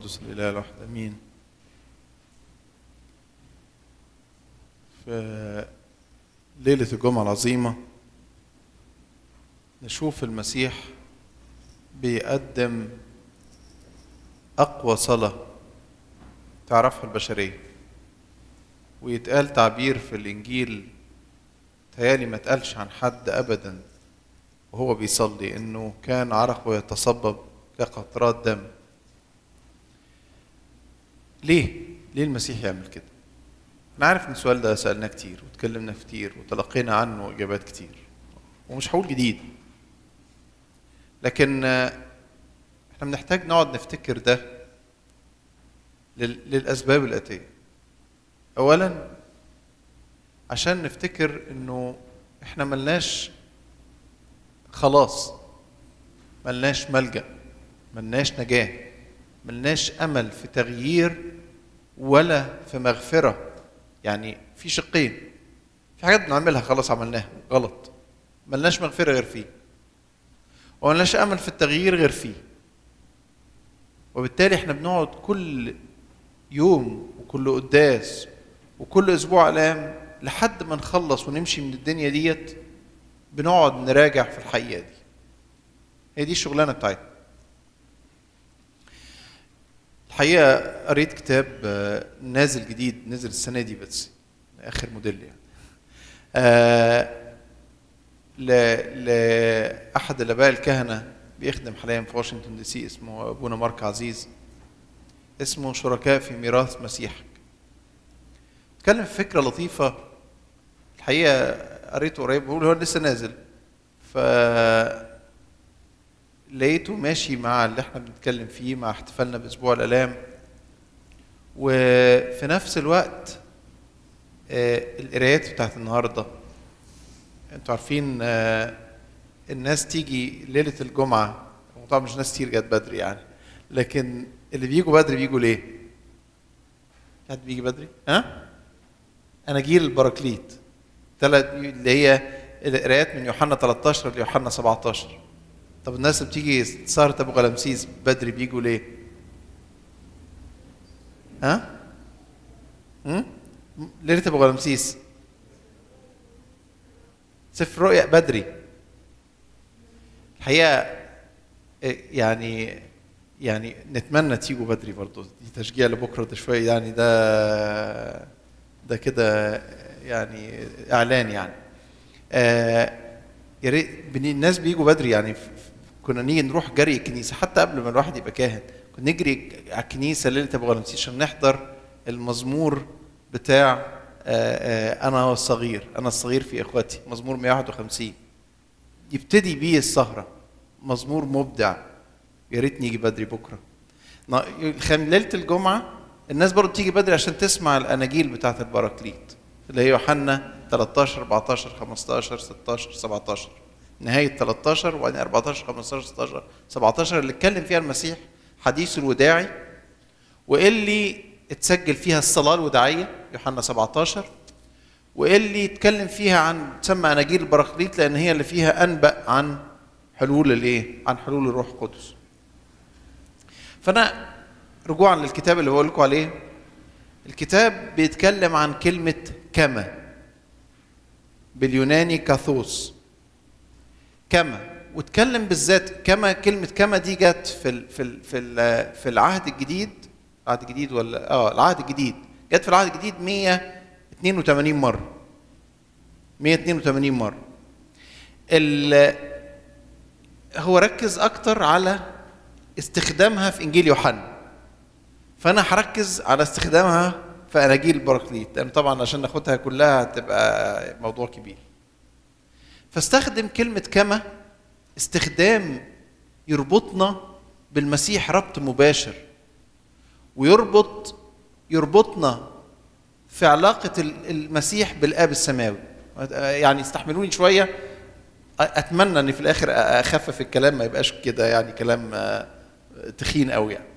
قدس الإله الواحد أمين. في ليلة الجمعة العظيمة نشوف المسيح بيقدم أقوى صلاة تعرفها البشرية، ويتقال تعبير في الإنجيل تهيالي ما اتقالش عن حد أبدا وهو بيصلي إنه كان عرقه يتصبب كقطرات دم. ليه المسيح يعمل كده؟ أنا عارف إن السؤال ده سألناه كتير وتكلمنا كتير وتلقينا عنه إجابات كتير ومش هقول جديد، لكن احنا بنحتاج نقعد نفتكر ده للأسباب الآتية. أولا عشان نفتكر إنه احنا ملناش خلاص، ملناش ملجأ، ملناش نجاة، ملناش أمل في تغيير ولا في مغفرة. يعني في شقين، في حاجات بنعملها خلاص عملناها غلط، ملناش مغفرة غير فيه، وملناش أمل في التغيير غير فيه. وبالتالي احنا بنقعد كل يوم وكل قداس وكل أسبوع ألام لحد ما نخلص ونمشي من الدنيا ديت، بنقعد نراجع في الحقيقة دي. هي دي الشغلانة بتاعتنا. الحقيقة قريت كتاب نازل جديد، نزل السنة دي بس آخر موديل يعني، لأحد الآباء الكهنة بيخدم حاليا في واشنطن دي سي، اسمه أبونا مارك عزيز، اسمه شركاء في ميراث مسيحك. اتكلم في فكرة لطيفة الحقيقة، قريته قريب، بقول هو لسه نازل، لقيته ماشي مع اللي احنا بنتكلم فيه، مع احتفالنا بأسبوع الآلام. وفي نفس الوقت القرايات بتاعت النهارده، انتوا عارفين الناس تيجي ليلة الجمعة، طبعا مش ناس كتير جت بدري يعني، لكن اللي بيجوا بدري بيجوا ليه؟ حد بيجي بدري؟ أناجيل البراكليت اللي هي القرايات من يوحنا 13 ليوحنا 17. طب الناس اللي بتيجي سهرة أبو غلمسيس بدري بيجوا ليه؟ ليلة أبو غلمسيس سفر رؤيا بدري. الحقيقة يعني نتمنى تيجوا بدري برضو، دي تشجيع لبكرة ده شوية يعني، ده كده يعني إعلان يعني. يا ريت الناس بيجوا بدري يعني. كنا نيجي نروح جري الكنيسة حتى قبل ما الواحد يبقى كاهن، كنا نجري على الكنيسة ليلة أبو غلمسيس عشان نحضر المزمور بتاع أنا الصغير في إخوتي، مزمور 151 يبتدي بيه السهرة، مزمور مبدع. يا ريت نيجي بدري بكرة. ليلة الجمعة الناس برضو تيجي بدري عشان تسمع الأناجيل بتاعت البراكليت اللي هي يوحنا 13 14 15 16 17، نهاية 13 وبعدين 14 15 16 17 اللي اتكلم فيها المسيح حديث الوداعي، واللي اتسجل فيها الصلاة الوداعية يوحنا 17، واللي اتكلم فيها عن تسمى أناجيل البراكليت لأن هي اللي فيها أنبأ عن حلول عن حلول الروح القدس. فأنا رجوعا للكتاب اللي بقول لكم عليه، الكتاب بيتكلم عن كلمة كما، باليوناني كاثوس، كما، واتكلم بالذات كما. كلمة كما دي جت في العهد الجديد، العهد الجديد ولا العهد الجديد، جت في العهد الجديد 182 مرة، 182 مرة. هو ركز أكتر على استخدامها في إنجيل يوحنا، فأنا هركز على استخدامها في أناجيل البراكليت، لأن طبعا عشان ناخدها كلها هتبقى موضوع كبير. فاستخدم كلمة كما استخدام يربطنا بالمسيح ربط مباشر، يربطنا في علاقة المسيح بالآب السماوي. يعني استحملوني شوية، أتمنى أن في الآخر أخفف الكلام، ما يبقاش كده يعني كلام تخين قوي يعني.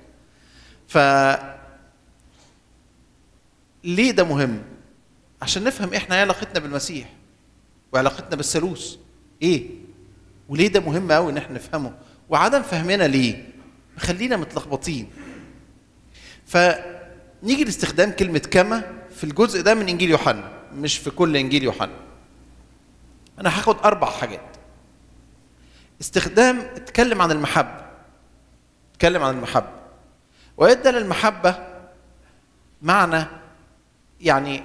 ليه ده مهم؟ عشان نفهم إحنا إيه علاقتنا بالمسيح وعلاقتنا بالثالوث إيه، وليه ده مهم قوي إن إحنا نفهمه. وعدم فهمنا ليه مخلينا متلخبطين. فنيجي لاستخدام كلمة كما في الجزء ده من إنجيل يوحنا، مش في كل إنجيل يوحنا. أنا هاخد 4 حاجات. استخدام اتكلم عن المحبة، اتكلم عن المحبة ويدى للمحبة معنى يعني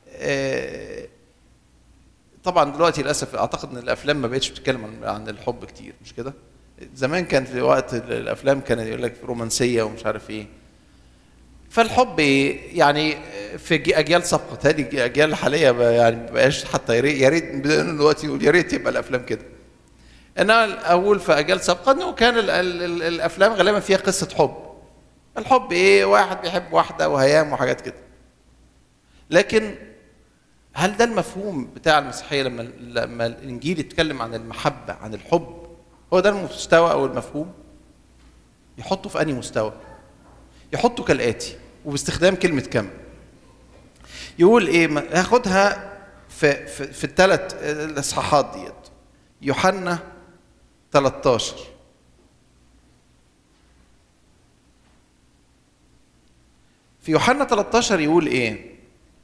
طبعا دلوقتي للأسف أعتقد إن الأفلام ما بقتش بتتكلم عن الحب كتير، مش كده؟ زمان كان في وقت الأفلام كان يقول لك رومانسية ومش عارف إيه. فالحب يعني في أجيال سابقة، هذه الأجيال الحالية يعني ما بقاش حتى يا ريت دلوقتي يقول يا ريت يبقى الأفلام كده. أنا أقول في أجيال سابقة إنه كان الأفلام غالبا فيها قصة حب. الحب إيه؟ واحد بيحب واحدة وهيام وحاجات كده. لكن هل ده المفهوم بتاع المسيحية لما الإنجيل يتكلم عن المحبة، عن الحب، هو ده المستوى أو المفهوم؟ يحطه في أي مستوى؟ يحطه كالآتي وباستخدام كلمة كم. يقول إيه؟ هاخدها في الثلاث الإصحاحات ديت. يوحنا 13 في يوحنا 13 يقول إيه؟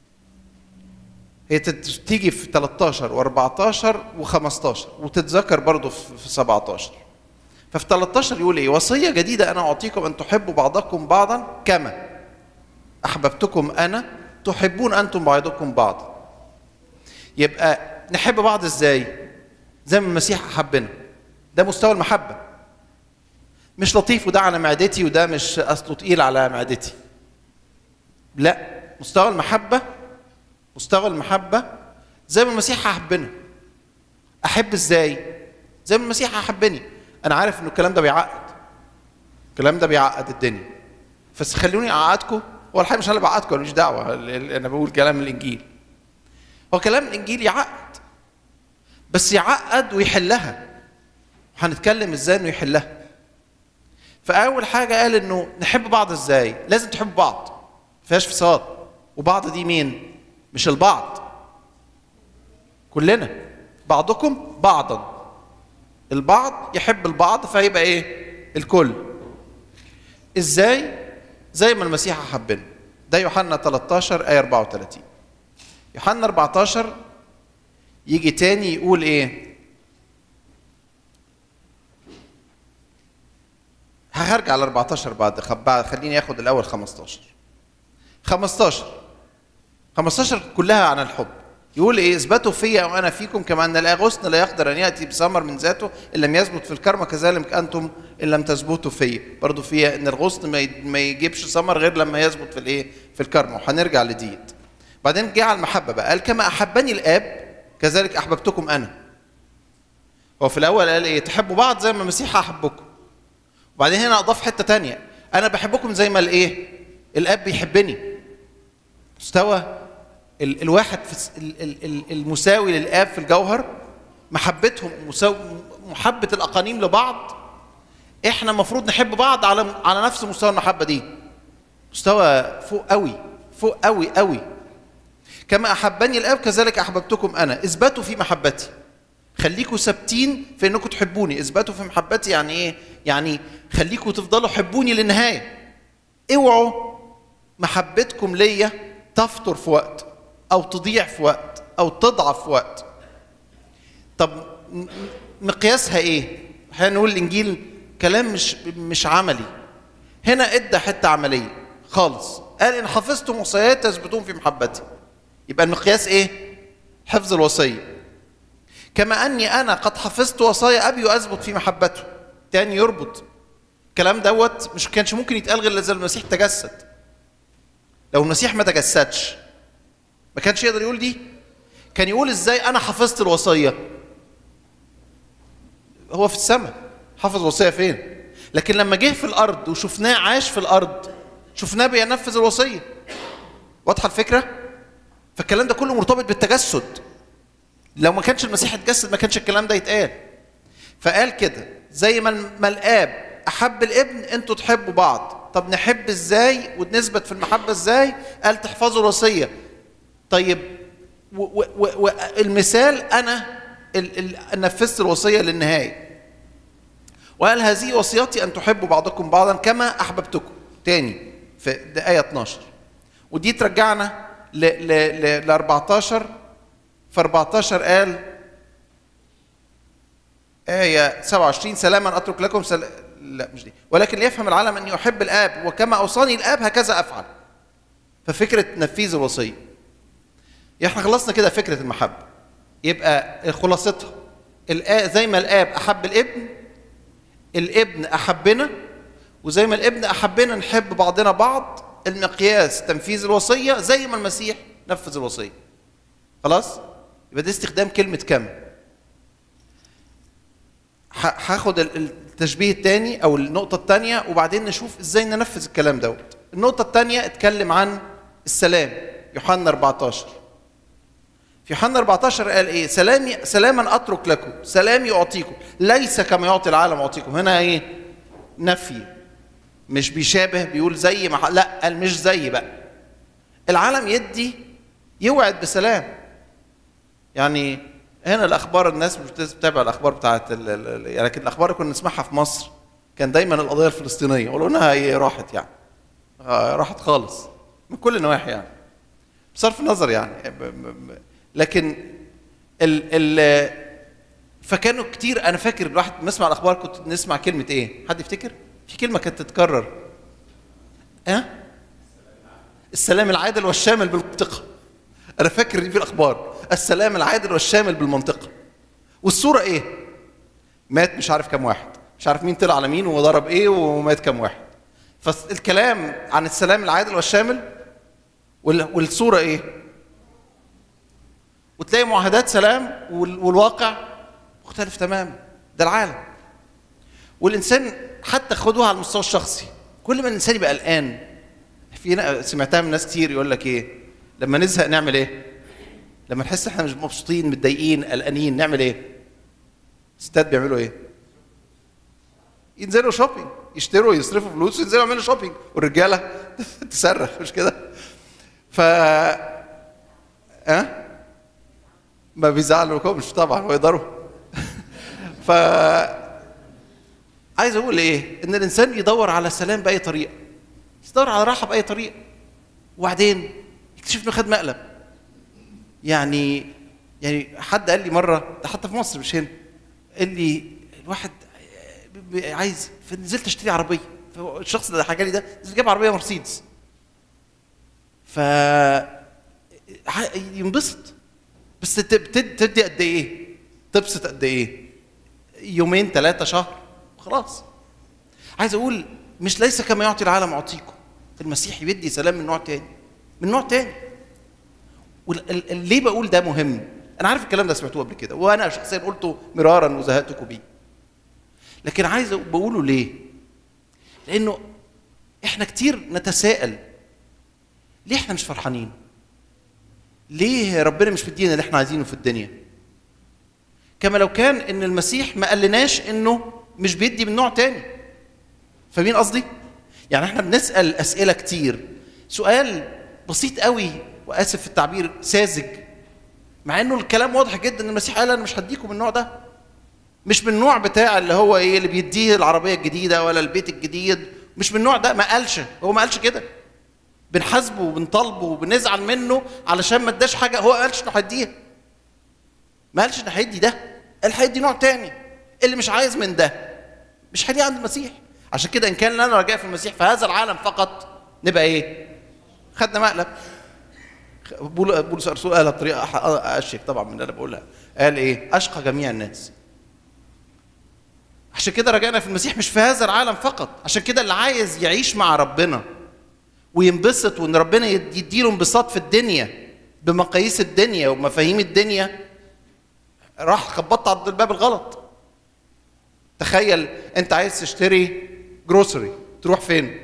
هي تيجي في 13 و14 و15 وتتذكر برضو في 17. ففي 13 يقول ايه؟ وصية جديدة أنا أعطيكم أن تحبوا بعضكم بعضا كما أحببتكم أنا تحبون أنتم بعضكم بعضا. يبقى نحب بعض إزاي؟ زي ما المسيح أحبنا. ده مستوى المحبة. مش لطيف وده على معدتي وده مش أصله تقيل على معدتي. لا، مستوى المحبة، مستوى المحبة زي ما المسيح أحبنا. أحب إزاي؟ زي ما المسيح أحبني. أنا عارف إنه الكلام ده بيعقد. الكلام ده بيعقد الدنيا. بس خلوني أعقدكم. هو الحقيقة مش أنا اللي بعقدكم، ماليش دعوة. أنا بقول كلام الإنجيل. هو كلام الإنجيل يعقد. بس يعقد ويحلها. هنتكلم إزاي إنه يحلها. فأول حاجة قال إنه نحب بعض إزاي؟ لازم تحبوا بعض. ما فيهاش فصال. وبعض دي مين؟ مش البعض. كلنا. بعضكم بعضا. البعض يحب البعض فيبقى ايه؟ الكل. ازاي؟ زي ما المسيح حبنا. ده يوحنا 13 آية 34. يوحنا 14 يجي تاني يقول ايه؟ هرجع على 14 بعد خليني اخد الاول 15 كلها عن الحب. يقول ايه؟ اثبتوا فيا وانا فيكم كما ان الغصن لا يقدر ان ياتي بثمر من ذاته ان لم يثبت في الكرمه كذلك انتم ان لم تثبتوا فيا. برضه فيها ان الغصن ما يجيبش ثمر غير لما يثبت في الايه؟ في الكرمه. وهنرجع لديت. بعدين جه على المحبه بقى، قال كما احبني الاب كذلك احببتكم انا. هو في الاول قال ايه؟ تحبوا بعض زي ما المسيح احبكم. وبعدين هنا اضاف حته ثانيه، انا بحبكم زي ما الايه؟ الاب بيحبني. مستوى الواحد في المساوي للآب في الجوهر، محبتهم محبة الأقانيم لبعض. إحنا المفروض نحب بعض على نفس مستوى المحبة دي. مستوى فوق قوي، فوق قوي قوي. كما أحبني الآب كذلك أحببتكم أنا. اثبتوا في محبتي. خليكوا ثابتين في إنكم تحبوني. اثبتوا في محبتي يعني إيه؟ يعني خليكوا تفضلوا حبوني للنهاية. اوعوا محبتكم ليا تفتر في وقت أو تضيع في وقت أو تضعف في وقت. طب مقياسها إيه؟ هنقول الإنجيل كلام مش عملي. هنا إدى حتة عملية خالص. قال إن حفظتم وصاياي تثبتون في محبتي. يبقى المقياس إيه؟ حفظ الوصية. كما أني أنا قد حفظت وصايا أبي وأثبت في محبته. تاني يربط الكلام دوت. مش كانش ممكن يتقال غير لما المسيح تجسد. لو المسيح ما تجسدش ما كانش يقدر يقول دي. كان يقول ازاي انا حفظت الوصيه؟ هو في السماء حفظ الوصيه فين؟ لكن لما جه في الارض وشفناه عاش في الارض شفناه بينفذ الوصيه. واضحه الفكره؟ فالكلام ده كله مرتبط بالتجسد. لو ما كانش المسيح اتجسد ما كانش الكلام ده يتقال. فقال كده زي ما الاب احب الابن انتوا تحبوا بعض. طب نحب ازاي ونثبت في المحبه ازاي؟ قال تحفظوا الوصيه. طيب والمثال انا نفذت الوصيه للنهايه. وقال هذه وصيتي ان تحبوا بعضكم بعضا كما احببتكم. تاني ده آية 12. ودي ترجعنا ل 14. في 14 قال آية 27 سلاما أترك لكم لا مش دي، ولكن ليفهم العالم أني أحب الآب وكما أوصاني الآب هكذا أفعل. ففكرة تنفيذ الوصية. احنا خلصنا كده فكرة المحبة. يبقى خلاصتها زي ما الآب أحب الابن، الابن أحبنا، وزي ما الابن أحبنا نحب بعضنا بعض. المقياس تنفيذ الوصية زي ما المسيح نفذ الوصية. خلاص؟ يبقى ده استخدام كلمة كما. هاخد التشبيه الثاني أو النقطة الثانية وبعدين نشوف إزاي ننفذ الكلام دوت. النقطة الثانية اتكلم عن السلام. يوحنا 14. في يوحنا 14 قال ايه؟ سلاما اترك لكم، سلامي اعطيكم، ليس كما يعطي العالم اعطيكم. هنا ايه؟ نفي، مش بيشابه، بيقول زي ما لا، قال مش زي بقى. العالم يدي يوعد بسلام. يعني هنا الاخبار الناس مش بتتابع الاخبار بتاعت لكن الاخبار اللي كنا نسمعها في مصر كان دايما القضيه الفلسطينيه، ولو انها هي راحت يعني راحت خالص من كل النواحي يعني بصرف النظر يعني. لكن فكانوا كتير. انا فاكر الواحد بنسمع الاخبار كنت نسمع كلمه ايه؟ حد يفتكر؟ في كلمه كانت تتكرر السلام العادل والشامل بالمنطقه. انا فاكر دي في الاخبار، السلام العادل والشامل بالمنطقه. والصوره ايه؟ مات مش عارف كم واحد، مش عارف مين طلع على مين وضرب ايه ومات كم واحد. فالكلام عن السلام العادل والشامل والصوره ايه؟ وتلاقي معاهدات سلام والواقع مختلف تماما. ده العالم. والانسان حتى خدوها على المستوى الشخصي، كل ما الانسان يبقى قلقان. في سمعتها من ناس كتير يقول لك ايه؟ لما نزهق نعمل ايه؟ لما نحس احنا مش مبسوطين متضايقين قلقانين نعمل ايه؟ الستات بيعملوا ايه؟ ينزلوا شوبينج، يشتروا يصرفوا فلوس وينزلوا يعملوا شوبينج، والرجاله تصرخ مش كده؟ ما بيزعلوكمش طبعا ويقدروا. عايز اقول ايه؟ ان الانسان يدور على السلام باي طريقه، يدور على راحه باي طريقه، وبعدين يكتشف انه خد مقلب. يعني حد قال لي مره، ده حتى في مصر مش هنا، قال لي الواحد عايز، فنزلت اشتري عربيه، فالشخص اللي حكى لي ده نزل جاب عربيه مرسيدس، ينبسط. بس تدي قد ايه؟ تبسط قد ايه؟ يومين 3 شهر وخلاص. عايز اقول مش ليس كما يعطي العالم اعطيكم. المسيح بيدي سلام من نوع تاني، من نوع تاني. ليه بقول ده مهم؟ انا عارف الكلام ده سمعتوه قبل كده، وانا شخصيا قلته مرارا وزهقتكم بيه. لكن عايز بقوله ليه؟ لانه احنا كتير نتساءل ليه احنا مش فرحانين؟ ليه ربنا مش مدينا اللي احنا عايزينه في الدنيا؟ كما لو كان ان المسيح ما قالناش انه مش بيدي من نوع تاني. فاهمين قصدي؟ يعني احنا بنسال اسئله كتير، سؤال بسيط قوي واسف في التعبير ساذج، مع انه الكلام واضح جدا ان المسيح قال انا مش هديكم من النوع ده، مش من النوع بتاع اللي هو ايه اللي بيديه العربيه الجديده ولا البيت الجديد، مش من النوع ده. ما قالش، هو ما قالش كده. بنحاسبه وبنطالبه وبنزعل منه علشان ما اداش حاجه هو ما قالش انه هيديها. ما قالش انه هيدي ده، قال هيدي نوع تاني. اللي مش عايز من ده مش هيدي عند المسيح. عشان كده ان كان لنا رجاء في المسيح في هذا العالم فقط نبقى ايه؟ خدنا مقلب. بولس الرسول قالها بطريقه اشيك طبعا من اللي انا بقولها. قال ايه؟ اشقى جميع الناس. عشان كده رجعنا في المسيح مش في هذا العالم فقط. عشان كده اللي عايز يعيش مع ربنا وينبسط وان ربنا يديله انبساط في الدنيا بمقاييس الدنيا ومفاهيم الدنيا، راح خبطت على الباب الغلط. تخيل انت عايز تشتري جروسري، تروح فين؟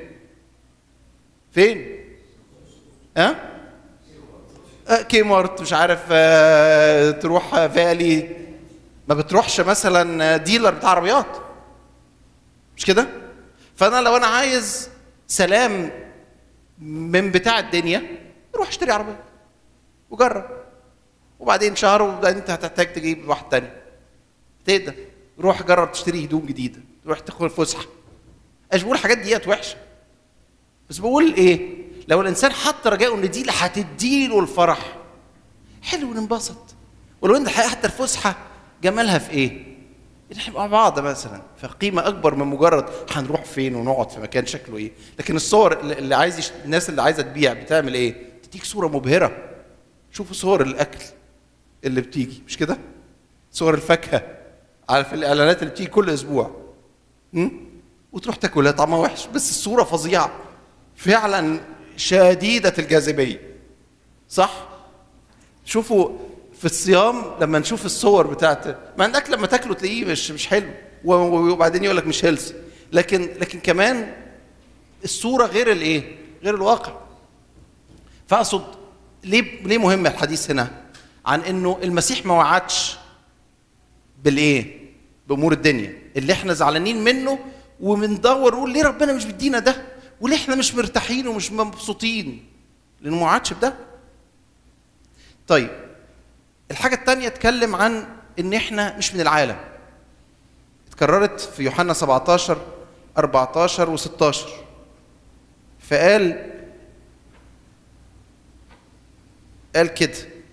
كي مارت، مش عارف، تروح فالي. ما بتروحش مثلا ديلر بتاع عربيات، مش كده؟ فانا لو انا عايز سلام من بتاع الدنيا روح اشتري عربيه وجرب، وبعدين شهر وبعدين انت هتحتاج تجيب واحد تاني. تقدر روح جرب تشتري هدوم جديده، تروح تدخل فسحه. ايش بقول الحاجات ديت وحشه؟ بس بقول ايه، لو الانسان حط رجاءه ان دي اللي هتديله الفرح، حلو ننبسط. ولو ان الحقيقه حتى الفسحه جمالها في ايه؟ ان احنا مع بعض مثلا، فقيمه اكبر من مجرد هنروح فين ونقعد في مكان شكله ايه. لكن الصور اللي عايز الناس اللي عايزه تبيع بتعمل ايه؟ تديك صوره مبهره. شوفوا صور الاكل اللي بتيجي، مش كده؟ صور الفاكهه على في الاعلانات اللي بتيجي كل اسبوع، وتروح تاكلها طعمها وحش بس الصوره فظيعه فعلا شديده الجاذبيه، صح؟ شوفوا في الصيام لما نشوف الصور بتاعت مع انك لما تاكله تلاقيه مش حلو، وبعدين يقول لك مش هيلثي، لكن كمان الصوره غير الايه؟ غير الواقع. فاقصد ليه مهم الحديث هنا عن انه المسيح ما وعدش بالايه؟ بامور الدنيا اللي احنا زعلانين منه وبندور نقول ليه ربنا مش بيدينا ده؟ وليه احنا مش مرتاحين ومش مبسوطين؟ لانه ما وعدش بده. طيب الحاجة الثانية اتكلم عن ان احنا مش من العالم. اتكررت في يوحنا 17 14 و16. فقال كده،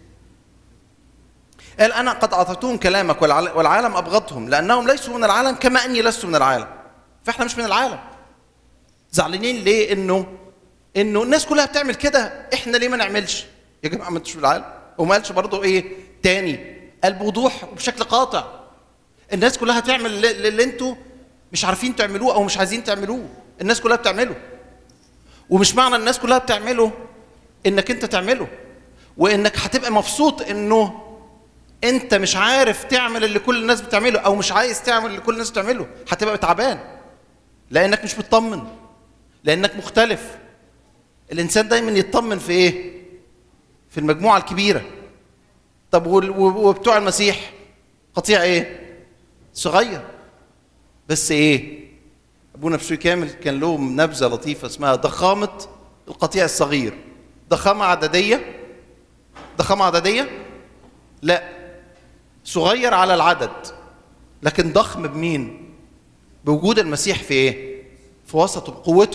قال انا قد اعطيتهم كلامك والعالم ابغضهم لانهم ليسوا من العالم كما اني لست من العالم. فاحنا مش من العالم. زعلانين ليه؟ انه الناس كلها بتعمل كده، احنا ليه ما نعملش؟ يا جماعه ما انتوش من العالم. وما قالش برضه ايه تاني؟ قال بوضوح وبشكل قاطع الناس كلها تعمل اللي انتوا مش عارفين تعملوه او مش عايزين تعملوه. الناس كلها بتعمله، ومش معنى الناس كلها بتعمله انك انت تعمله وانك هتبقى مبسوط انه انت مش عارف تعمل اللي كل الناس بتعمله او مش عايز تعمل اللي كل الناس بتعمله. هتبقى تعبان لانك مش مطمن، لانك مختلف. الانسان دايما يطمن في ايه؟ في المجموعه الكبيره. طب وبتوع المسيح قطيع ايه؟ صغير. بس ايه؟ ابونا بشوي كامل كان له نبذه لطيفه اسمها ضخامه القطيع الصغير. ضخامه عدديه؟ ضخامه عدديه؟ لا، صغير على العدد لكن ضخم بمين؟ بوجود المسيح في ايه؟ في وسطه،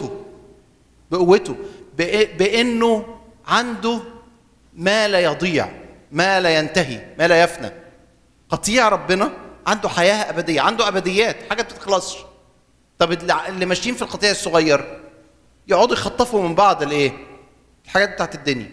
بقوته، بانه عنده ما لا يضيع، ما لا ينتهي، ما لا يفنى. قطيع ربنا عنده حياه ابديه، عنده ابديات، حاجه ما بتتخلصش. طب اللي ماشيين في القطيع الصغير يقعدوا يخطفوا من بعض الايه؟ الحاجات بتاعت الدنيا.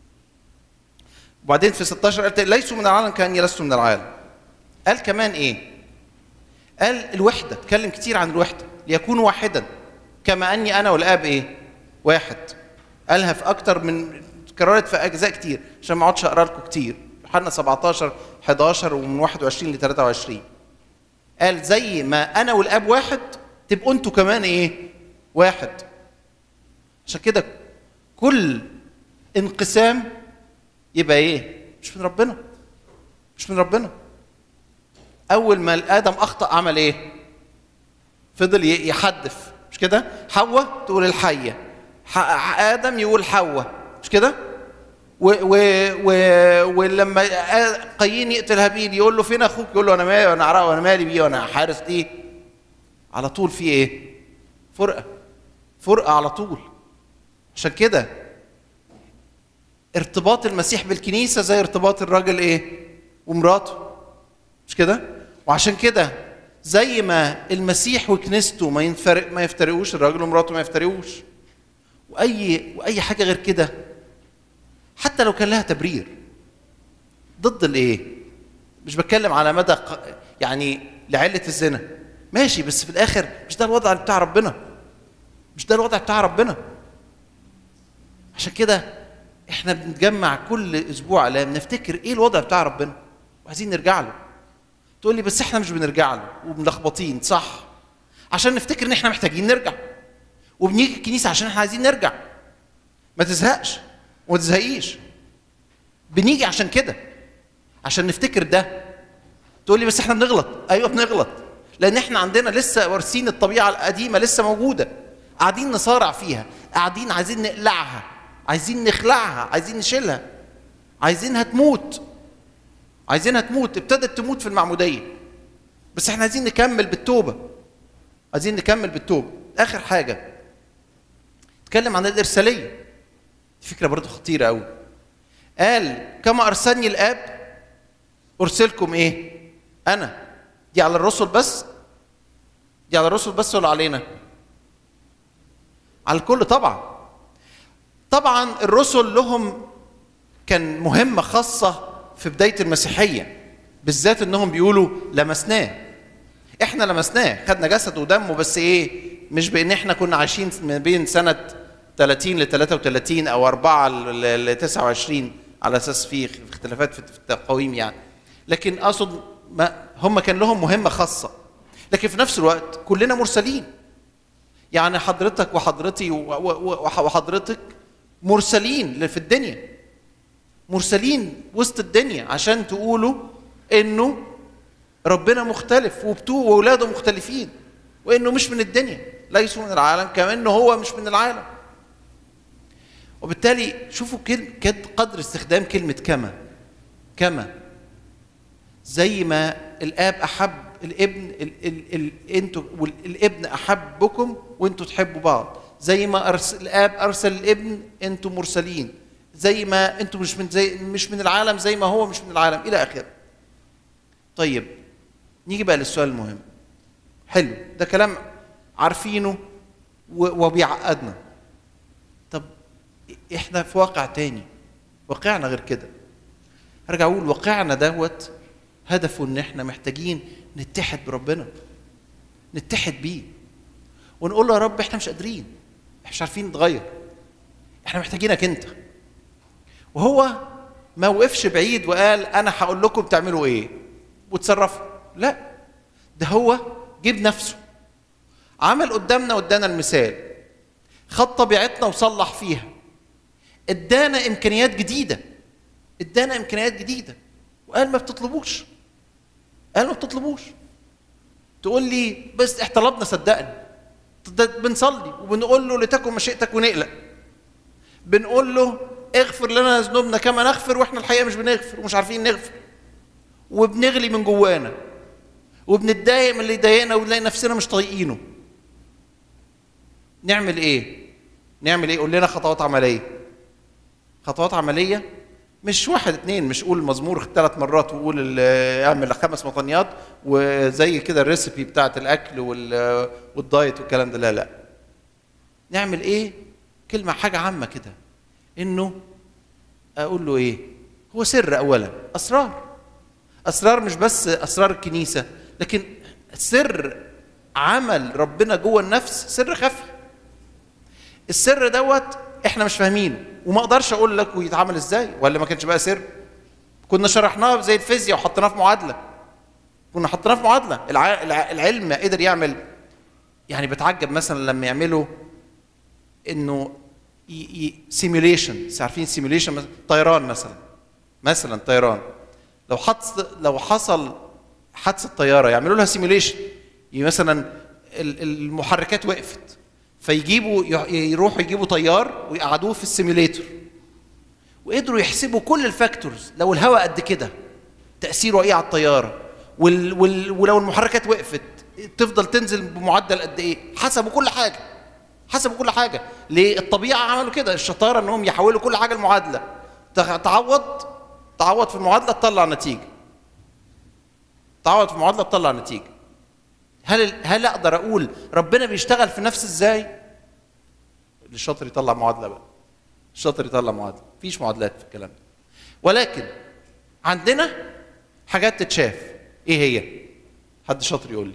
وبعدين في 16 قال ليسوا من العالم كأني لست من العالم. قال كمان ايه؟ قال الوحده، اتكلم كتير عن الوحده. ليكونوا واحدا كما اني انا والاب ايه؟ واحد. قالها في اكتر من، اتكررت في اجزاء كتير عشان ما اقعدش اقرا لكم كتير. يوحنا 17 11 ومن 21 ل 23. قال زي ما انا والاب واحد تبقوا انتوا كمان ايه؟ واحد. عشان كده كل انقسام يبقى ايه؟ مش من ربنا، مش من ربنا. اول ما ادم اخطا عمل ايه؟ فضل يحدف، مش كده؟ حواء تقول الحيه، ادم يقول حواء، مش كده؟ ولما قايين يقتل هابيل يقول له فين اخوك؟ يقول له انا مالي، وانا عرق، وانا مالي بيه، وانا حارس ليه؟ على طول في ايه؟ فرقه على طول. عشان كده ارتباط المسيح بالكنيسه زي ارتباط الراجل ايه؟ ومراته، مش كده؟ وعشان كده زي ما المسيح وكنيسته ما يفترقوش، الراجل ومراته ما يفترقوش. واي حاجه غير كده حتى لو كان لها تبرير ضد الايه؟ مش بتكلم على مدى يعني لعله الزنا، ماشي، بس في الاخر مش ده الوضع بتاع ربنا، مش ده الوضع بتاع ربنا. عشان كده احنا بنتجمع كل اسبوع لما نفتكر ايه الوضع بتاع ربنا وعايزين نرجع له. تقول لي بس احنا مش بنرجع له وملخبطين، صح؟ عشان نفتكر ان احنا محتاجين نرجع، وبنيجي الكنيسه عشان احنا عايزين نرجع. ما تزهقش وما تزهقيش، بنيجي عشان كده، عشان نفتكر ده. تقول لي بس احنا بنغلط. ايوه بنغلط، لان احنا عندنا لسه وارثين الطبيعه القديمه لسه موجوده، قاعدين نصارع فيها، قاعدين عايزين نقلعها، عايزين نخلعها، عايزين نشيلها، عايزينها تموت، عايزينها تموت. ابتدت تموت في المعموديه، بس احنا عايزين نكمل بالتوبه، عايزين نكمل بالتوبه. اخر حاجه اتكلم عن الارساليه. دي فكره برضه خطيره قوي. قال كما ارسلني الاب ارسلكم ايه؟ انا. دي على الرسل بس؟ دي على الرسل بس ولا علينا؟ على الكل طبعا. طبعا الرسل لهم كان مهمه خاصه في بدايه المسيحيه، بالذات انهم بيقولوا لمسناه. احنا لمسناه، خدنا جسد ودمه، بس ايه؟ مش بان احنا كنا عايشين ما بين سنه 30 ل 33 او 4 ل 29 على اساس في اختلافات في التقويم يعني. لكن اقصد هم كان لهم مهمه خاصه، لكن في نفس الوقت كلنا مرسلين. يعني حضرتك وحضرتي وحضرتك مرسلين في الدنيا، مرسلين وسط الدنيا عشان تقولوا انه ربنا مختلف واولاده مختلفين، وانه مش من الدنيا، ليسوا من العالم كما انه هو مش من العالم. وبالتالي شوفوا قدر استخدام كلمه كما زي ما الاب احب الابن، انتوا والابن احبكم وانتوا تحبوا بعض، زي ما الاب ارسل الابن انتوا مرسلين، زي ما انتوا مش من العالم زي ما هو مش من العالم، الى اخره. طيب نيجي بقى للسؤال المهم. حلو، ده كلام عارفينه وبيعقدنا. طب احنا في واقع تاني، واقعنا غير كده. هرجع اقول واقعنا دوت هدفه ان احنا محتاجين نتحد بربنا، نتحد بيه ونقول له يا رب احنا مش قادرين، احنا مش عارفين نتغير، احنا محتاجينك انت. وهو ما وقفش بعيد وقال انا هقول لكم تعملوا ايه وتصرفوا، لا، ده هو جيب نفسه، عمل قدامنا وادانا المثال، خد طبيعتنا وصلح فيها، ادانا امكانيات جديده، ادانا امكانيات جديده، وقال ما بتطلبوش، قال ما بتطلبوش. تقول لي بس احنا طلبنا، صدقني بنصلي وبنقول له لتكن مشيئتك ونقلق، بنقول له اغفر لنا ذنوبنا كما نغفر، واحنا الحقيقه مش بنغفر ومش عارفين نغفر، وبنغلي من جوانا وبنتضايق من اللي يضايقنا ونلاقي نفسنا مش طايقينه. نعمل ايه؟ نعمل ايه؟ قول لنا خطوات عمليه. خطوات عمليه مش 1 2، مش قول المزمور 3 مرات وقول اعمل 5 مطنيات وزي كده الريسبي بتاعت الاكل والدايت والكلام ده، لا لا. نعمل ايه؟ كلمه حاجه عامه كده، انه اقول له ايه؟ هو سر اولا، اسرار مش بس اسرار الكنيسه، لكن سر عمل ربنا جوه النفس، سر خفي. السر دوت احنا مش فاهمينه، وما اقدرش اقول لك ويتعمل ازاي، ولا ما كانش بقى سر كنا شرحناه زي الفيزياء وحطيناه في معادله، العلم قدر يعمل. يعني بتعجب مثلا لما يعملوا انه سيميوليشن، عارفين سيميوليشن؟ طيران مثلا طيران، لو حصل حادثه طياره يعملوا لها سيميوليشن، مثلا المحركات وقفت، يروحوا يجيبوا طيار ويقعدوه في السيميوليتر، وقدروا يحسبوا كل الفاكتورز، لو الهواء قد كده تاثيره ايه على الطياره، ولو المحركات وقفت تفضل تنزل بمعدل قد ايه، حسبوا كل حاجه. ليه؟ الطبيعه عملوا كده، الشطاره انهم يحولوا كل حاجه لمعادله، تعوض في المعادله تطلع نتيجه. هل اقدر اقول ربنا بيشتغل في نفس ازاي؟ الشاطر يطلع معادله بقى، مفيش معادلات في الكلام ده، ولكن عندنا حاجات تتشاف. ايه هي؟ حد شاطر يقول لي.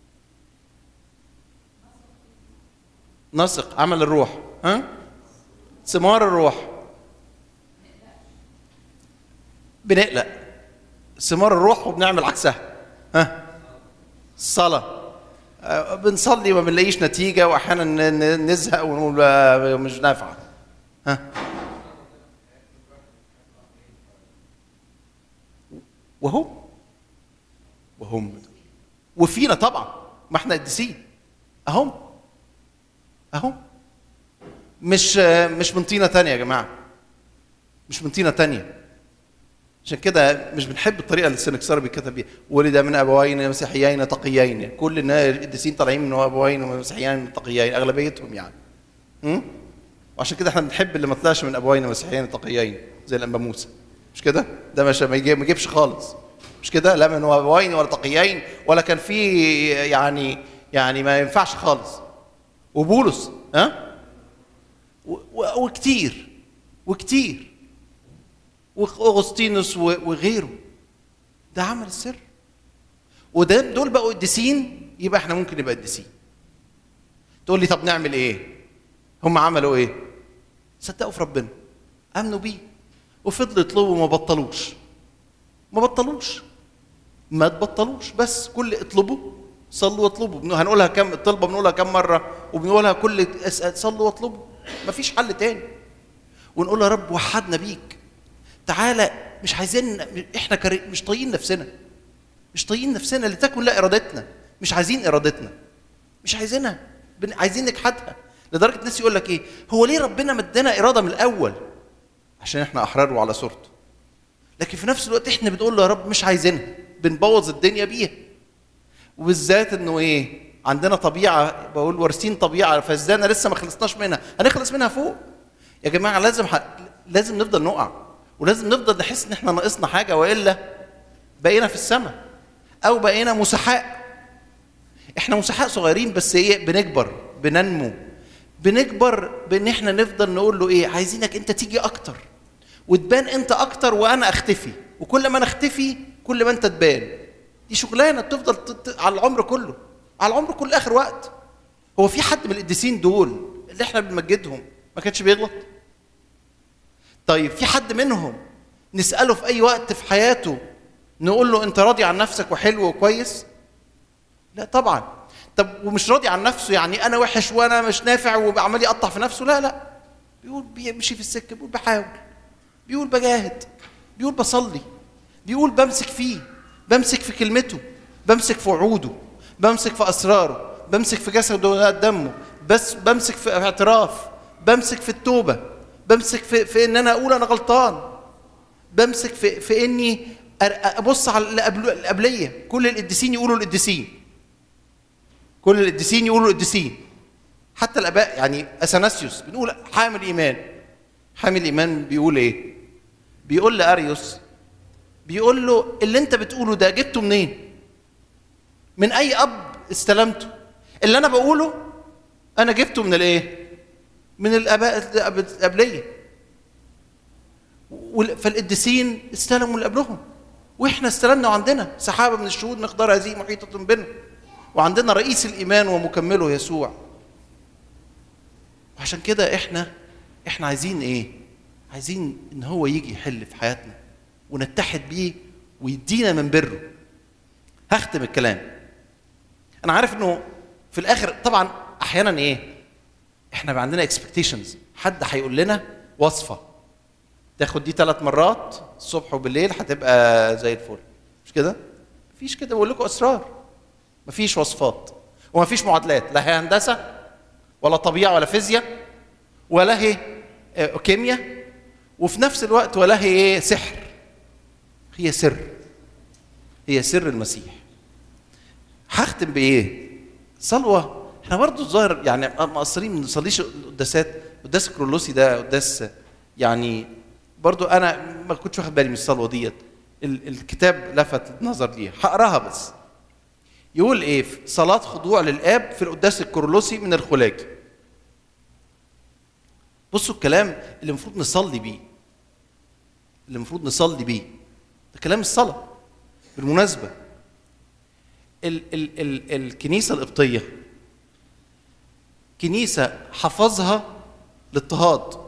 نسق عمل الروح، ثمار الروح. بنقلق ثمار الروح وبنعمل عكسها. الصلاة، بنصلي وما بنلاقيش نتيجة، واحيانا نزهق ونقول مش نافعة. وهم وفينا طبعا، ما احنا قديسين اهم مش من طينة تانية يا جماعة، مش من طينة تانية. عشان كده مش بنحب الطريقه اللي السنكسار بيتكتب بيها، ولد من ابوين مسيحيين تقيين. كل القديسين طالعين من ابوين مسيحيين تقيين، اغلبيتهم يعني. وعشان كده احنا بنحب اللي ما طلعش من ابوين مسيحيين تقيين زي الانبا موسى، مش كده؟ ده مش ما يجيبش خالص، مش كده؟ لا من ابوين ولا تقيين ولا كان في يعني ما ينفعش خالص. وبولس وكتير واغسطينوس وغيره، ده عمل السر. وده دول بقوا قديسين، يبقى احنا ممكن نبقى قديسين. تقول لي طب نعمل ايه؟ هم عملوا ايه؟ صدقوا في ربنا، امنوا بيه، وفضلوا يطلبوا وما بطلوش. ما تبطلوش، بس كل اطلبوا، صلوا واطلبوا. هنقولها كم الطلبه، بنقولها كم مره، وبنقولها كل صلوا واطلبوا، مفيش حل تاني. ونقول يا رب وحدنا بيك، تعالى. مش عايزين، احنا مش طايقين نفسنا، لتكن لا ارادتنا. مش عايزين ارادتنا، مش عايزينها، عايزين نجحدها. لدرجه الناس يقول لك ايه، هو ليه ربنا مدينا اراده من الاول؟ عشان احنا احرار وعلى صورته. لكن في نفس الوقت احنا بنقول له يا رب مش عايزينها، بنبوظ الدنيا بيها. وبالذات انه ايه، عندنا طبيعه، بقول وارثين طبيعه فازدانا لسه ما خلصناش منها، هنخلص منها فوق. يا جماعه لازم نفضل نقع، ولازم نفضل نحس ان احنا ناقصنا حاجه، والا بقينا في السماء او بقينا مسحاء. احنا مسحاء صغيرين، بس ايه، بننمو بان احنا نفضل نقول له ايه، عايزينك انت تيجي اكتر وتبان انت اكتر، وانا اختفي. وكل ما انا اختفي كل ما انت تبان. دي شغلانه بتفضل على العمر كله، اخر وقت. هو في حد من القديسين دول اللي احنا بنمجدهم ما كانش بيغلط؟ طيب في حد منهم نساله في اي وقت في حياته نقول له انت راضي عن نفسك وحلو وكويس؟ لا طبعا. طب ومش راضي عن نفسه يعني انا وحش وانا مش نافع وعمال يقطع في نفسه؟ لا، بيقول بيمشي في السكه، بيقول بحاول، بيقول بجاهد، بيقول بصلي، بيقول بمسك فيه، بمسك في كلمته، بمسك في وعوده، بمسك في اسراره، بمسك في جسده دمه، بس بمسك في اعتراف، بمسك في التوبه، بمسك في ان انا اقول انا غلطان، بمسك في اني ابص على القبليه. كل القديسين يقولوا القديسين، حتى الاباء. يعني اثناسيوس بنقول حامل ايمان بيقول ايه؟ بيقول لاريوس، بيقول له اللي انت بتقوله ده جبته منين؟ من اي اب استلمته؟ اللي انا بقوله انا جبته من الايه؟ من الاباء القبليه. فالقديسين استلموا اللي قبلهم، واحنا استلمنا، وعندنا سحابه من الشهود مقدار هذه محيطه بنا، وعندنا رئيس الايمان ومكمله يسوع. وعشان كده احنا عايزين ايه؟ عايزين ان هو يجي يحل في حياتنا ونتحد بيه ويدينا من بره. هختم الكلام. انا عارف انه في الاخر طبعا احيانا ايه، احنا بقى عندنا اكسبكتيشنز، حد هيقول لنا وصفه تاخد دي 3 مرات الصبح وبالليل هتبقى زي الفل، مش كده؟ مفيش كده، بقول لكم اسرار، مفيش وصفات ومفيش معادلات، لا هي هندسه ولا طبيعه ولا فيزياء ولا هي كيمياء، وفي نفس الوقت ولا هي ايه، سحر. هي سر المسيح. هختم بايه؟ صلوه. احنا برضو الظاهر يعني مقصرين ما بنصليش القداسات. قداس الكرولوسي ده قداس يعني برضو انا ما كنتش واخد بالي من الصلوه ديت. الكتاب لفت النظر ليها، هقراها بس. يقول ايه؟ صلاه خضوع للاب في القداس الكرولوسي من الخلاجي. بصوا الكلام اللي المفروض نصلي بيه، ده كلام الصلاه. بالمناسبه الكنيسه القبطيه كنيسه حفظها الاضطهاد،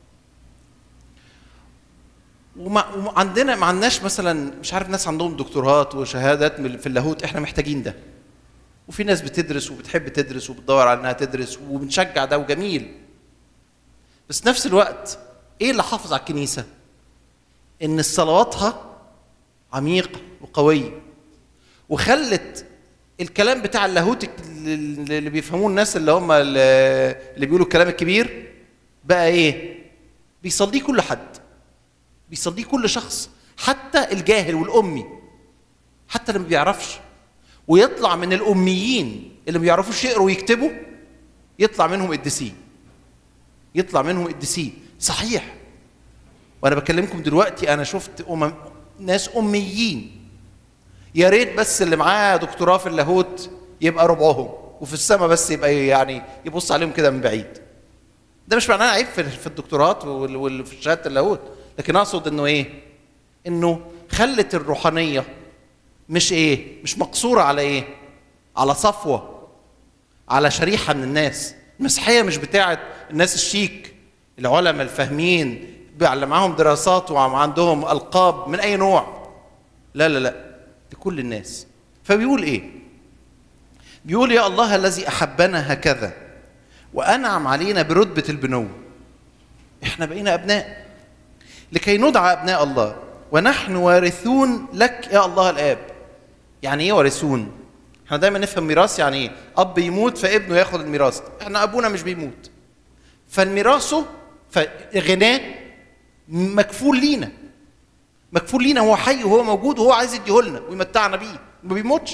وعندنا ما عندناش مثلا مش عارف ناس عندهم دكتوراه وشهادات في اللاهوت، احنا محتاجين ده. وفي ناس بتدرس وبتحب تدرس وبتدور على انها تدرس، وبنشجع ده وجميل. بس نفس الوقت ايه اللي حافظ على الكنيسه؟ ان صلواتها عميقه وقويه، وخلت الكلام بتاع اللاهوت اللي بيفهموه الناس اللي هم اللي بيقولوا الكلام الكبير بقى ايه؟ بيصليه كل حد، بيصليه كل شخص، حتى الجاهل والامي، حتى اللي ما بيعرفش. ويطلع من الاميين اللي ما بيعرفوش يقروا ويكتبوا، يطلع منهم قديسين، يطلع منهم قديسين. صحيح، وانا بكلمكم دلوقتي انا شفت ناس اميين، يا ريت بس اللي معاه دكتوراه في اللاهوت يبقى ربعهم، وفي السماء بس يبقى يعني يبص عليهم كده من بعيد. ده مش معناه عيب في الدكتورات وفي شهاده اللاهوت، لكن اقصد انه ايه؟ انه خلت الروحانيه مش مقصوره على ايه؟ على صفوه، على شريحه من الناس. المسيحيه مش بتاعت الناس الشيك، العلماء الفاهمين اللي معاهم دراسات وعندهم القاب من اي نوع. لا لا لا، لكل الناس. فبيقول ايه؟ بيقول يا الله الذي احبنا هكذا وانعم علينا برتبه البنوه. احنا بقينا ابناء لكي ندعى ابناء الله ونحن وارثون لك يا الله الاب. يعني ايه وارثون؟ احنا دايما نفهم ميراث يعني ايه؟ اب يموت فابنه ياخد الميراث. احنا ابونا مش بيموت، فالميراثه فغناه مكفول لينا، مكفول لينا، هو حي وهو موجود وهو عايز يديهولنا ويمتعنا بيه، ما بيموتش.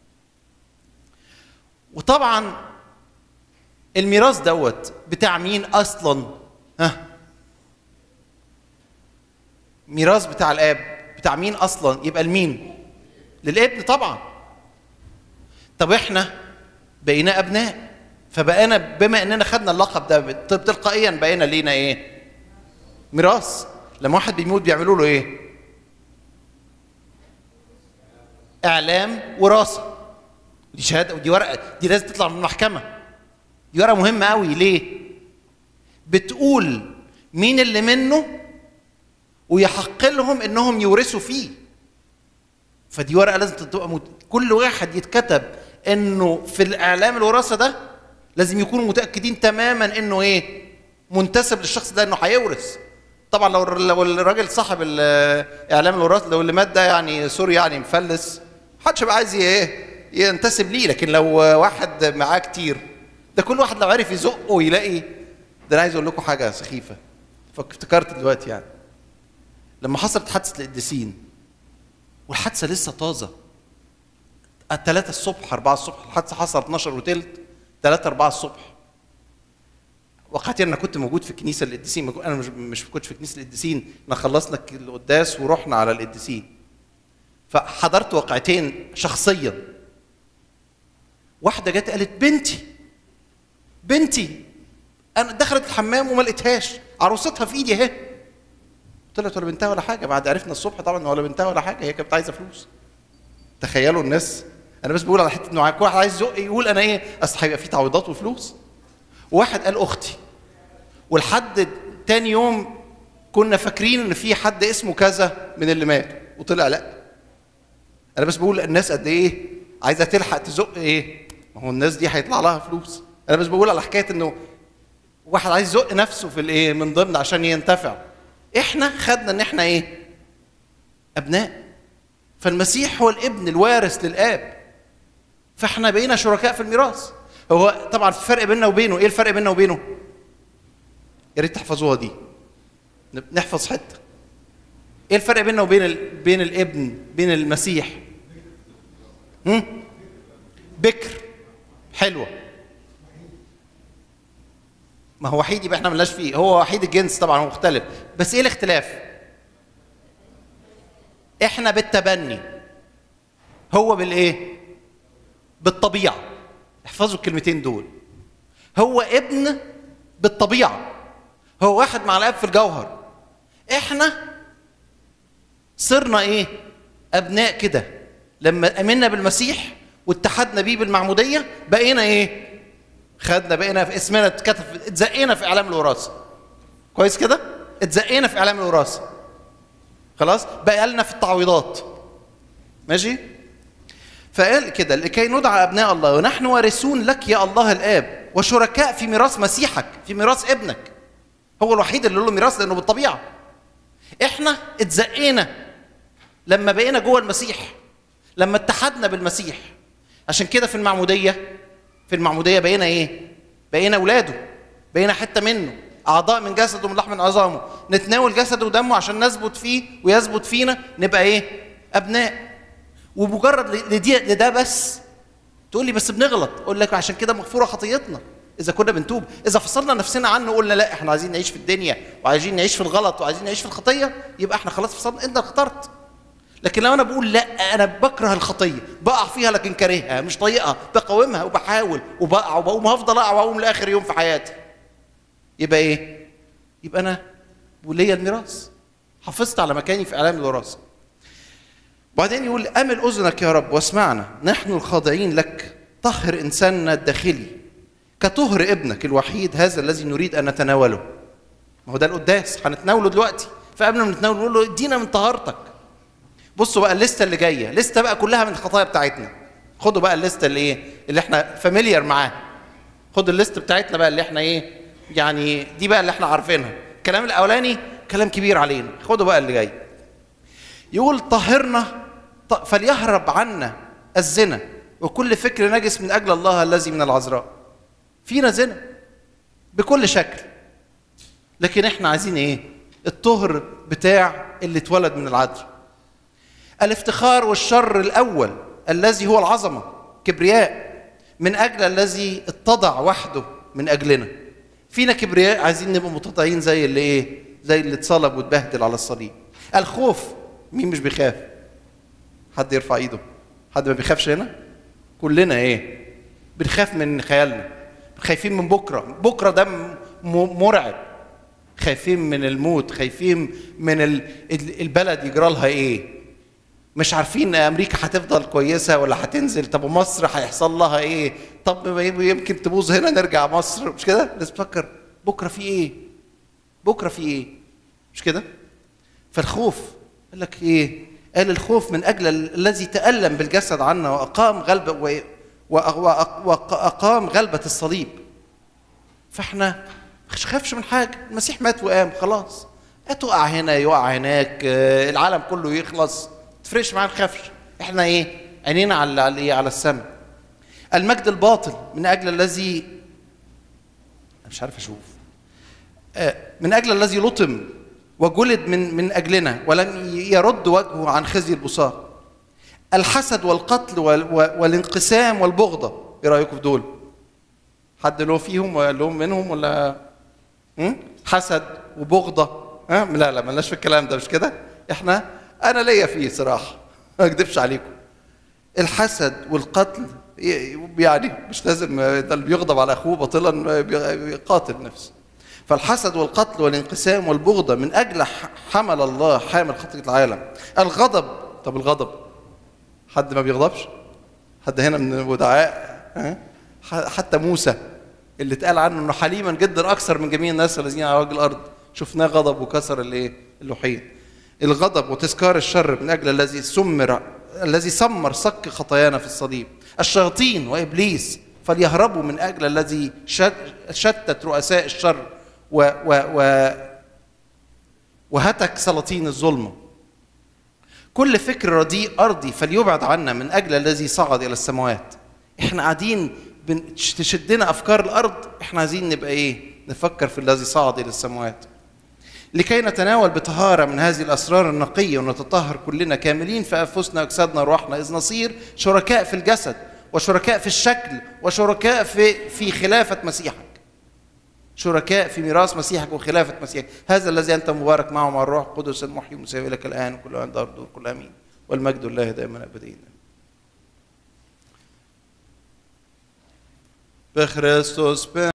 وطبعا الميراث دوت بتاع مين اصلا؟ ميراث بتاع الاب، بتاع مين اصلا؟ يبقى لمين؟ للابن طبعا. طب احنا بقينا ابناء، فبقينا بما اننا خدنا اللقب ده تلقائيا بقينا لينا ايه؟ ميراث. لما واحد بيموت بيعملوا له ايه؟ اعلام وراثه. دي شهاده ودي ورقه، دي لازم تطلع من المحكمه. دي ورقه مهمه قوي. ليه؟ بتقول مين اللي منه ويحق لهم انهم يورثوا فيه. فدي ورقه لازم تبقى كل واحد يتكتب انه في الاعلام الوراثه ده لازم يكونوا متاكدين تماما انه ايه؟ منتسب للشخص ده، انه هيورث. طبعا لو الراجل صاحب الاعلام الوراثه لو اللي مات ده يعني سوري يعني مفلس، محدش هيبقى عايز ايه؟ ينتسب ليه. لكن لو واحد معاه كتير، ده كل واحد لو عرف يزقه يلاقي. ده انا عايز اقول لكم حاجه سخيفه فافتكرت دلوقتي. يعني لما حصلت حادثه القديسين والحادثه لسه طازه، 3 الصبح 4 الصبح، الحادثه حصلت 12 وثلث، 3 4 الصبح. وقتها انا كنت موجود في كنيسه القديسين، انا مش كنتش في كنيسه القديسين، احنا خلصنا القداس ورحنا على القديسين. فحضرت واقعتين شخصيا. واحده جت قالت بنتي انا دخلت الحمام وما لقيتهاش، عروستها في ايدي اهي. طلعت ولا بنتها ولا حاجه. بعد عرفنا الصبح طبعا ولا بنتها ولا حاجه، هي كانت عايزه فلوس. تخيلوا الناس. انا بس بقول على حته انه كل واحد عايز يزق يقول انا ايه؟ اصل هيبقى في تعويضات وفلوس. واحد قال اختي، ولحد تاني يوم كنا فاكرين ان في حد اسمه كذا من اللي ماتوا، وطلع لا. انا بس بقول الناس قد ايه عايزه تلحق تزق ايه؟ ما هو الناس دي هيطلع لها فلوس. انا بس بقول على حكايه انه واحد عايز يزق نفسه في الايه؟ من ضمن عشان ينتفع. احنا خدنا ان احنا ايه؟ ابناء. فالمسيح هو الابن الوارث للاب، فاحنا بقينا شركاء في الميراث. هو طبعا في فرق بيننا وبينه. ايه الفرق بيننا وبينه؟ يا ريت تحفظوها دي، نحفظ حته. ايه الفرق بيننا بين الابن، بين المسيح؟ بكر. حلوه. ما هو وحيد يبقى احنا ملناش فيه. هو وحيد الجنس طبعا، هو مختلف. بس ايه الاختلاف؟ احنا بالتبني، هو بالايه؟ بالطبيعه. احفظوا الكلمتين دول. هو ابن بالطبيعه، هو واحد مع الاب في الجوهر. احنا صرنا ايه؟ ابناء كده. لما امنا بالمسيح واتحدنا بيه بالمعموديه بقينا ايه؟ بقينا في اسمنا اتكتب، اتزقينا في اعلام الوراثه. كويس كده؟ اتزقينا في اعلام الوراثه. خلاص؟ بقى لنا في التعويضات. ماشي؟ فقال كده لكي ندعى ابناء الله ونحن وارثون لك يا الله الاب وشركاء في ميراث مسيحك، في ميراث ابنك. هو الوحيد اللي له ميراث لانه بالطبيعه. احنا اتزقينا لما بقينا جوه المسيح، لما اتحدنا بالمسيح. عشان كده في المعموديه بقينا ايه؟ بقينا اولاده، بقينا حته منه، اعضاء من جسده من لحم عظامه، نتناول جسده ودمه عشان نثبت فيه ويثبت فينا، نبقى ايه؟ ابناء. ومجرد لده بس تقول لي بس بنغلط، اقول لك عشان كده مغفوره خطيتنا. اذا كنا بنتوب. اذا فصلنا نفسنا عنه وقلنا لا احنا عايزين نعيش في الدنيا وعايزين نعيش في الغلط وعايزين نعيش في الخطيه، يبقى احنا خلاص فصلنا، انت اخترت. لكن لو انا بقول لا انا بكره الخطيه، بقع فيها لكن كارهها مش طايقها، بقاومها وبحاول وبقع وبقوم، هفضل اقع واقوم لاخر يوم في حياتي، يبقى ايه؟ يبقى انا وليا الميراث، حافظت على مكاني في اعلام الوراثه. وبعدين يقول امل اذنك يا رب واسمعنا، نحن الخاضعين لك، طهر انساننا الداخلي كطهر ابنك الوحيد هذا الذي نريد ان نتناوله. ما هو ده القداس هنتناوله دلوقتي، فقبل ما نتناوله نقول له ادينا من طهارتك. بصوا بقى الليسته اللي جايه، لسته بقى كلها من الخطايا بتاعتنا. خدوا بقى الليسته اللي ايه؟ اللي احنا فاميليار معاها. خدوا الليسته بتاعتنا بقى اللي احنا ايه؟ يعني دي بقى اللي احنا عارفينها. الكلام الاولاني كلام كبير علينا، خدوا بقى اللي جاي. يقول طهرنا فليهرب عنا الزنا وكل فكر نجس من اجل الله الذي من العذراء. فينا زنا بكل شكل، لكن احنا عايزين ايه؟ الطهر بتاع اللي اتولد من العذراء. الافتخار والشر الاول الذي هو العظمه، كبرياء من اجل الذي اتضع وحده من اجلنا. فينا كبرياء عايزين نبقى متطيعين زي اللي ايه؟ زي اللي اتصلب واتبهدل على الصليب. الخوف، مين مش بيخاف؟ حد يرفع ايده. حد ما بيخافش هنا؟ كلنا ايه؟ بنخاف من خيالنا، خايفين من بكره، بكره ده مرعب، خايفين من الموت، خايفين من البلد يجرى لها ايه، مش عارفين امريكا هتفضل كويسه ولا هتنزل، طب مصر هيحصل لها ايه، طب يمكن تبوظ هنا نرجع مصر، مش كده؟ لازم تفكر بكره في ايه؟ بكره في ايه؟ مش كده؟ فالخوف قال لك ايه؟ قال الخوف من اجل الذي تألم بالجسد عنا واقام غلبة واقام غلبة الصليب. فاحنا مش خافش من حاجه، المسيح مات وقام خلاص، هتقع هنا يقع هناك، العالم كله يخلص، ما تفرقش معانا، نخافش. احنا ايه؟ عينينا على ايه؟ على السماء. المجد الباطل من اجل الذي مش عارف اشوف، من اجل الذي لطم وجلد من اجلنا ولم يرد وجهه عن خزي البصار. الحسد والقتل والانقسام والبغضه، ايه رايكم في دول؟ حد له فيهم ولا لهم منهم ولا حسد وبغضه؟ لا مالناش في الكلام ده، مش كده؟ انا ليا فيه صراحه، ما اكذبش عليكم. الحسد والقتل يعني مش لازم ده اللي بيغضب على اخوه باطلا يقاتل نفسه. فالحسد والقتل والانقسام والبغضه من اجل حمل الله حامل خطيه العالم. الغضب، طب الغضب حد ما بيغضبش؟ حد هنا من الودعاء؟ حتى موسى اللي اتقال عنه انه حليما جدا اكثر من جميع الناس الذين على وجه الارض، شفناه غضب وكسر اللوحين. الغضب وتذكار الشر من اجل الذي سمر صك خطايانا في الصليب. الشياطين وابليس فليهربوا من اجل الذي شتت رؤساء الشر وهتك سلاطين الظلمه. كل فكر رديء ارضي فليبعد عنا من اجل الذي صعد الى السماوات. احنا قاعدين تشدنا افكار الارض، احنا عايزين نبقى ايه؟ نفكر في الذي صعد الى السماوات. لكي نتناول بطهاره من هذه الاسرار النقيه ونتطهر كلنا كاملين في انفسنا واجسادنا وروحنا، اذ نصير شركاء في الجسد وشركاء في الشكل وشركاء في خلافه مسيحك. شركاء في ميراث مسيحك وخلافه مسيحك، هذا الذي انت مبارك معه مع الروح القدس المحيي المساوي لك الان وكل عند دار كل امين. والمجد لله دائما ابديا. بخريستوس